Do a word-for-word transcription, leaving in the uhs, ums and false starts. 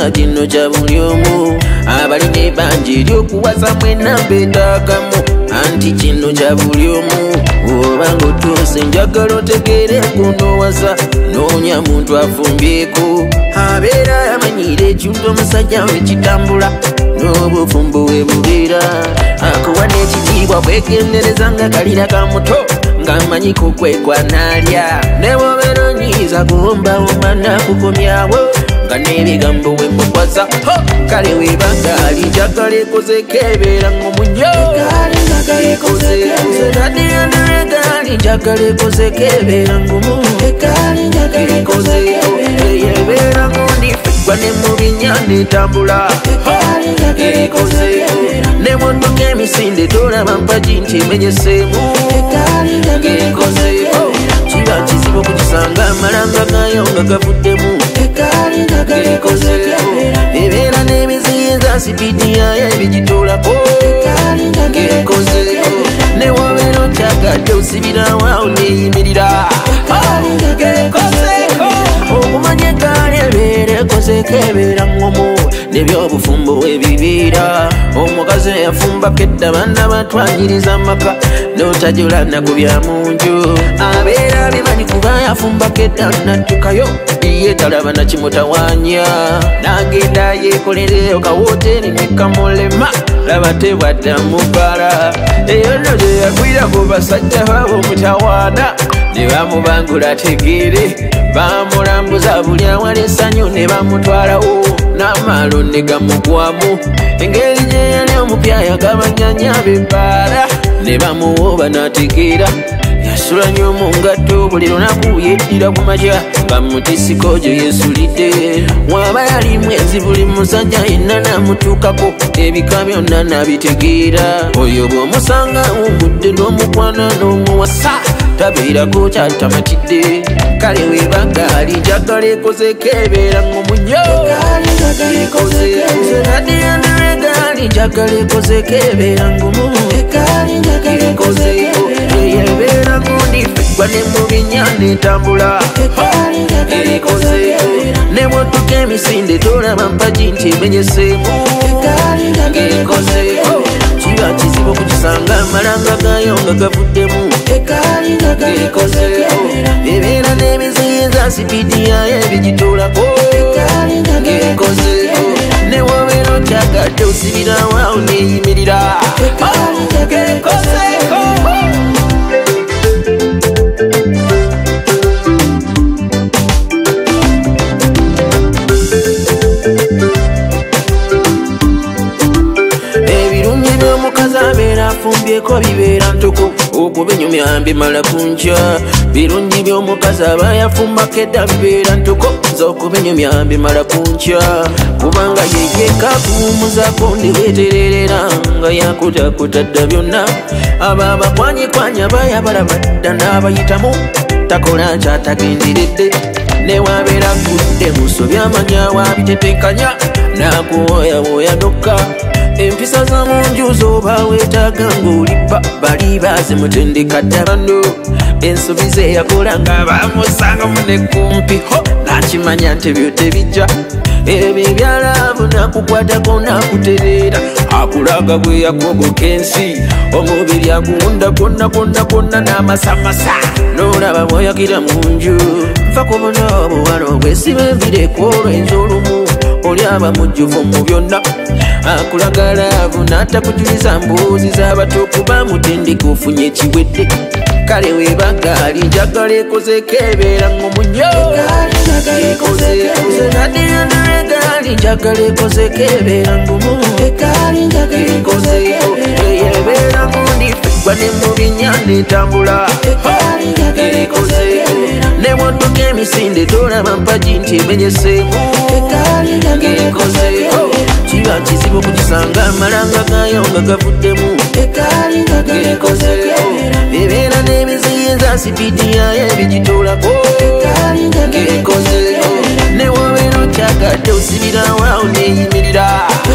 nga kino kya buli omu abalina ebbanja ery'okuwasa mwena mbeetagamu anti kino kya buli omu obanga otuuse njagala otegeere kunowasa noonya muntu afumbyeko abeera yamanyire ekintu omusajja we kitambula n'obufumbo we bubeera akuwa n'ekitiibwa bwegendereza nga kalira ka muto ng'amanyiko kwekwanaalya ne bw'obeera onyiiza kuwomba omwana kukomyawo nga n'ebigambo we mukwasa kale webanga ali njagala ekozeko ebeera ng'omunyo egali njagala ekozeko ebeera ng'omu ekozeko ebeera ng'ondifigwa ne mu binnya n'etambula ekozeko ne motoka emisinde tolaba mpagi nti emenyeseemu ekozeko kiba kizibu okukisanga amalanga gayo nga gavuddemu ekozeko ebeera n'emizinza sipiidi yayo ebigitolako ekozeko ne wobeera okyagadde osibirawo neeyimirira ekozeko okumanya egaali ebeera ekozeko ebeera ng'omu nebyobufumbo webibiira omukazi eyafumbako edda banna batwanyiriza amaka n'otajula nnaku bya munju abeera bimanyi kuba yafumbako edda nattukayo ye talaba nakimutawanya n'agenda yeekolereyo kawooteri nekamulema laba tebwadda mubala eyo nno gye yagwirako basajja babo omutawaana ne bamubangula ategeere bamulambuza buli awala essanyu ne bamutwalawo n'amaalo ne gamugwamu engeri gye yali omupya yagabanyanya b'ebbaala ne bamuwooba n'ategeera yasula nnyo mu ngatto buli lunaku yeddira ku makya bamutisiko gye yeesulidde waba yalimu enzi buli musajja yenna n'amutuukako ebika byonna n'abitegeera oyo bw'omusanga wumudde n'omukwana n'omuwasa tabeerako kyatamatidde kale webaga ali njagala ekozeko ebeera ng'omunyo egali njagala ekozeko ebeera ng'omu ekozeko ebeera ng'ondifigwa ne mu binnya n'etambula ekozeko ne motoka emisinde tolaba mpagi nti emenyeseemu ekozeko kiba kizibu okukisanga amalanga gayo nga gavuddemu ekozeko ebeera n'emizinza sipiidi yayo ebigitolako ekozeko ne wobeera okyagadde osibirawo neeyimirira ekozeko afumbyeko bibeera ntoko okubinyumya mbimala kunkya birungi by'omukazi aba yafumbako edda bibeera ntoko z'okubinyumya mbimala kunkya kubanga yeyeka kuwumuzako ndiwetererera nga yakutakuta dda byonna abo abakwanyikwanya bayabalaba dda n'abayitamu takola kyatagenderedde newabeera kudde musobi amanya wabitetekanya nakuwoyawoya dokka empisa za munju zoba weetaga ng'olibba bali baazimutendeka dda bano ensobi ze yakola nga bamusanga mune kumpi ho nakimanya nti byo tebijja ebyo ebyalaavu nakukwatako nakutereera akulaga bwe yagogoka ensi omubiri aguwunda konna konna konna n'amasamasa n'olaba bw'oyakira mu nju nfa kubona obuwala obwesiba envireku olwenzi olumu oli aba mujjuvu mu byonna akulaga laavu n'atakujuliza mbuuzi z'abato kuba mutendeka ofunye ekiwedde kale webaga ali njagala ekozeko ebeera ng'omunyo egali njagala ekozeko ebeera ng'omu ekozeko ebeera ng'ondifigwa ne mu binnya n'etambula ekozeko ne motoka emisinde tolaba mpagi nti emenyeseemu ekozeko kiba kizibu okukisanga amalanga gayo nga gavuddemu ekozeko ebeera n'emizinza sipiidi yayo ebigitolako ekozeko ne wobeera okyagadde osibirawo neeyimirira